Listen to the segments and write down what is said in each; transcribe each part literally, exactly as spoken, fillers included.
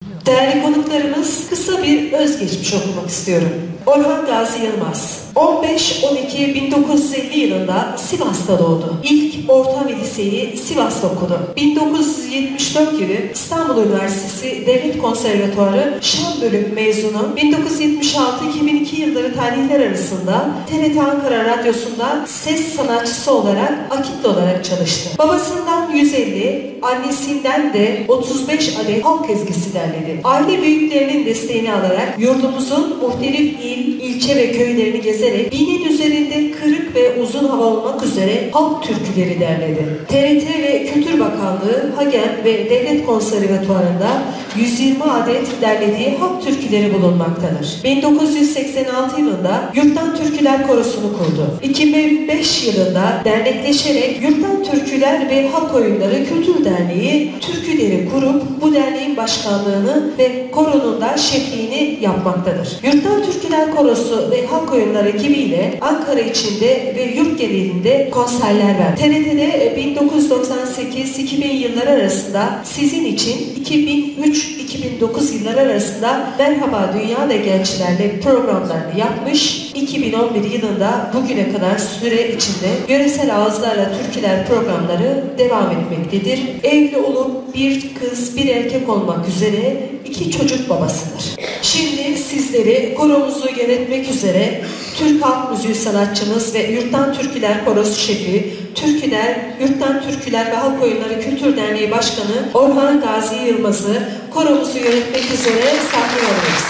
Değerli konuklarımız, kısa bir özgeçmiş okumak istiyorum. Orhan Gazi Yılmaz, on beş on iki bin dokuz yüz elli yılında Sivas'ta doğdu. İlk orta ve liseyi Sivas'ta okudu. bin dokuz yüz yetmiş dört yılı İstanbul Üniversitesi Devlet Konservatuarı Şan Bölüm mezunu. bin dokuz yüz yetmiş altı iki bin iki yılları tarihler arasında T R T Ankara Radyosu'nda ses sanatçısı olarak akitli olarak çalıştı. Babasından yüz elli, annesinden de otuz beş adet halk ezgisi derledi. Aile büyüklerinin desteğini alarak yurdumuzun muhtelif il, ilçe ve köylerini gezerek binin üzerinde kırık ve uzun hava olmak üzere halk türküleri derledi. T R T ve Kültür Bakanlığı, Hagen ve Devlet Konservatuarı'nda yüz yirmi adet derlediği halk türküleri bulunmaktadır. bin dokuz yüz seksen altı yılında Yurttan Türküler Korosu'nu kurdu. iki bin beş yılında dernekleşerek Yurttan Türküler ve Halk Oyunları Kültür Derneği Türküleri kurup bu derneğin başkanlığını ve koronun da şefliğini yapmaktadır. Yurttan Türküler Korosu ve Halk Oyunları ekibiyle Ankara içinde ve yurt genelinde konserler verdi. T R T'de bin dokuz yüz doksan sekiz iki bin yılları arasında Sizin için, iki bin üç iki bin dokuz yılları arasında Merhaba Dünya ve Gençlerle programlarını yapmış. iki bin on bir yılında bugüne kadar süre içinde yöresel ağızlarla türküler programları devam etmektedir. Evli olup bir kız bir erkek olmak üzere iki çocuk babasıdır. Şimdi sizleri koromuzu yönetmek üzere Türk Halk Müziği sanatçımız ve Yurttan Türküler Korosu Şefi, Türküler, Yurttan Türküler ve Halk Oyunları Kültür Derneği Başkanı Orhan Gazi Yılmaz'ı koromuzu yönetmek üzere sahneye alıyoruz.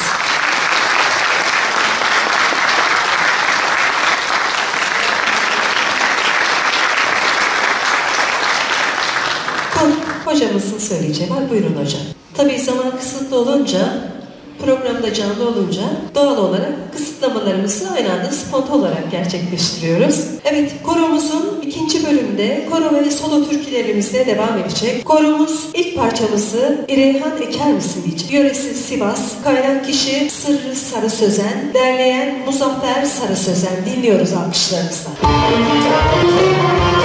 Hocamızın söyleyeceği var. Buyurun hocam. Tabii zaman kısıtlı olunca, programda canlı olunca doğal olarak kısıtlamalarımızı aynı anda spontan olarak gerçekleştiriyoruz. Evet, koromuzun ikinci bölümünde koro ve solo türkülerimizle devam edecek. Koromuz ilk parçamızı İreyhan Eker misin diyecek. Yöresi Sivas, kaynak kişi Sırrı Sarı Sözen, derleyen Muzaffer Sarı Sözen. Dinliyoruz alkışlarınızla.